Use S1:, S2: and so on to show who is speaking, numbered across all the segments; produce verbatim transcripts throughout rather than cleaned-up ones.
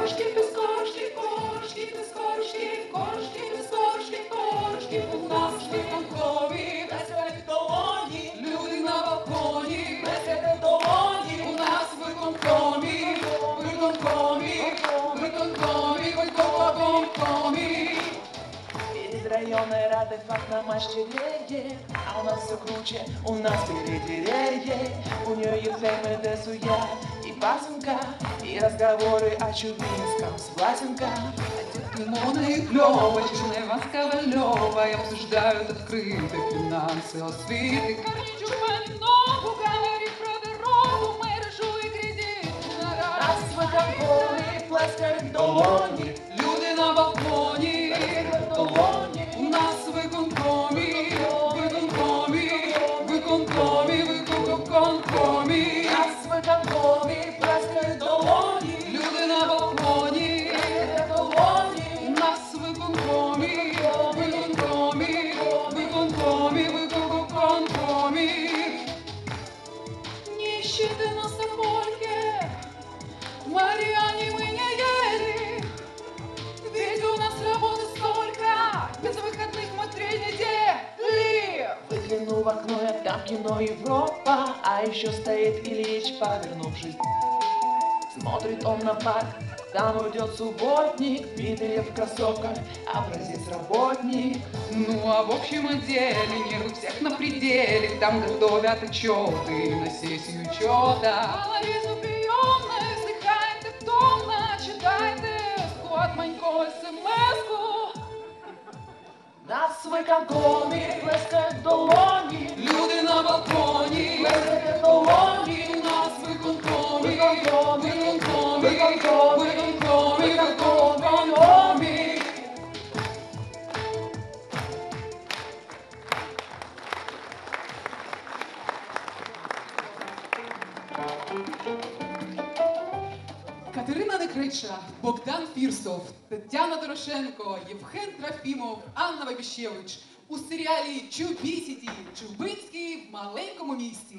S1: Коршки, без коршки, коршки, без коршки, коршки, без коршки, коршки. У нас виконкомі, плескають долоні, люди на балконі, плескають долоні. У нас виконкомі, виконкомі, виконкомі, виконкомі.
S2: Перед районной рады факт на мачтерее, а у нас все круче, у нас перетерее. У нее есть время суя и пасынка, и разговоры о Чубинском с Власенко.
S1: Лимона и клёва, Чернева с Ковалёвой обсуждают открыто финансы, освиты. Корничук понемногу говорит про дорогу, мэржу и кредит.
S2: Нас в балконе плескают долони,
S1: люди на балконе,
S2: долони.
S1: у нас виконкомі, виконкомі, виконкомі, виконкомі.
S2: Нас в балконе плескают долони,
S1: Люди на балконі,
S2: долони.
S1: у нас виконкомі, виконкомі, виконкомі, виконкомі. Не ищите нас на фольке, в Мариане мы не ели, ведь у нас работы столько, без выходных мы три недели.
S2: Выгляну в окно, я там кино Европа, а еще стоит Ильич, повернувшись. Смотрит он на парк, там идет субботник, Виталий в кроссовках, образец работник.
S1: Ну а в общем отделе нервы всех на пределе, там готовят отчеты на сессию учета. Половину приемной вздыхает так томно, читает эску от Манько смс-ку.
S2: Нас в виконкомі плескають долоні,
S1: Люди на балконі,
S2: плескають долоні.
S1: у нас виконкомі,
S2: Виконкомі,
S1: виконкомі,
S2: виконкомі,
S1: виконкомі, виконкомі. Катерина Некрича, Богдан Фірсов, Тетяна Дорошенко, Євген Трофімов, Анна Бабіщевич у серіалі «Чубісіті» Чубинський в маленькому місті.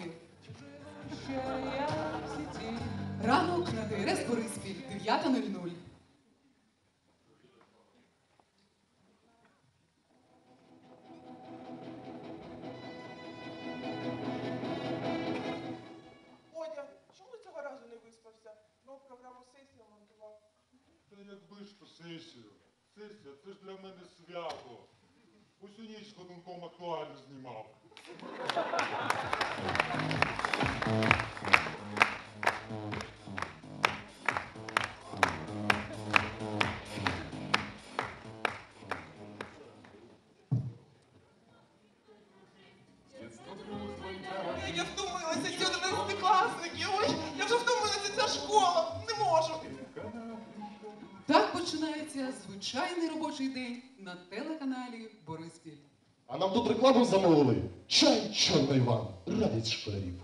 S1: Ранок на Т Р С Бориспіль, дев'ята нуль нуль.
S3: Одя, чому цього разу не виспався? Ну, програму сесії монтував.
S4: Та якби ж то сесію. Сесія – це ж для мене свято. Усю ніч з ходунком актуально знімав.
S3: Я втомилася, ці одинадцятикласники. Ой, я вже втомилася, ця школа. Не можу.
S1: Так починається звичайний робочий день на телеканалі Бориспіль.
S5: А нам тут рекламу замовили. Чай, чорний Іван, радість школярів.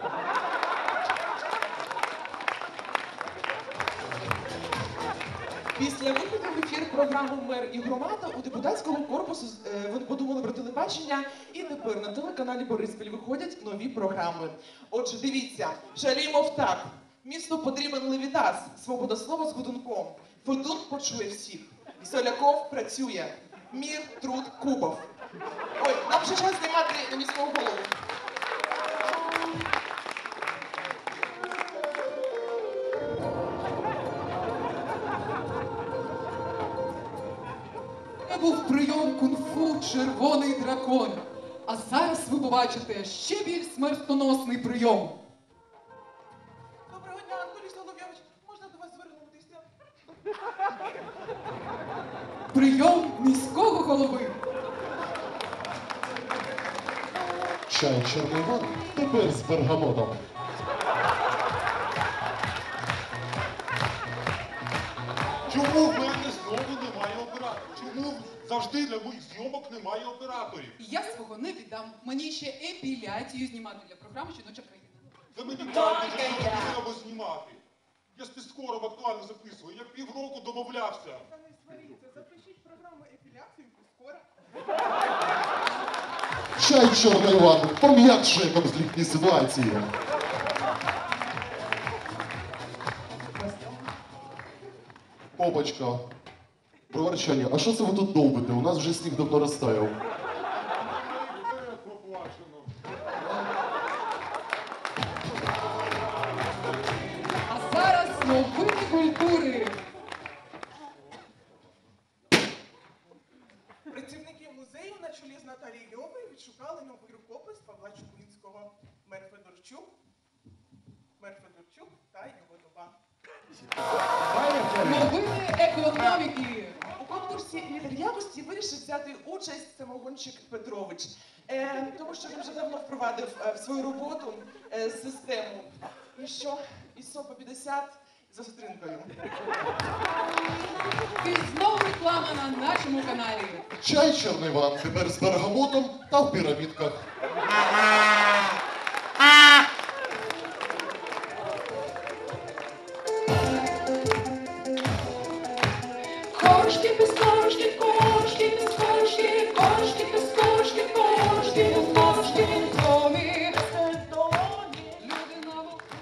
S3: Після виходу в ефір програми «Мер і громада» у депутатському корпусу е, вони подумали про телебачення, і тепер на телеканалі Бориспіль виходять нові програми. Отже, дивіться, шалімов так. Місту потрібен левітас, свобода слова з Гудунком. Федун почує всіх. Соляков працює. Мір, труд, Кубов. Ой, нам ще час знімати на міського голову.
S1: Це був прийом кунг-фу «Червоний дракон». А зараз ви побачите ще більш смертоносний прийом.
S3: Доброго дня, Анатолій Соловйович. Можна до вас звернутися?
S1: Прийом міського голови.
S5: Чай, чорний Іван, тепер з бергамотом.
S4: Чому в мене знову немає операторів? Чому завжди для моїх зйомок немає операторів?
S1: Я свого не віддам. Мені ще епіляцію знімати для програми «Жіноча країна».
S4: Це мені правда вже треба знімати. Я ж підскором актуально записую, я півроку домовлявся.
S3: Та не сваріться, запишіть програму епіляцію скоро.
S5: Чай, чорний Іван, пом'якшує конфліктні ситуації. Опачка. Броварчані, а що це ви тут довбите? У нас вже сніг давно розтаяв.
S4: Вперед поплачено.
S1: А зараз новини культури.
S3: Працівники музею на чолі з Наталією Льовою відшукали новий рукопис Павла Чугунського «Мер Федорчук», «Мер Федорчук та його доба.
S1: Новини економіки.
S3: У конкурсі «Лідер якості» вирішив взяти участь самогонщик Петрович, е, тому що він вже давно впровадив е, в свою роботу е, систему. І що? І сто п'ятдесят за стрінкою.
S1: І знову реклама на нашому каналі.
S5: Чай Чорний Іван тепер з бергамотом та в пірамідках.
S1: Корошки без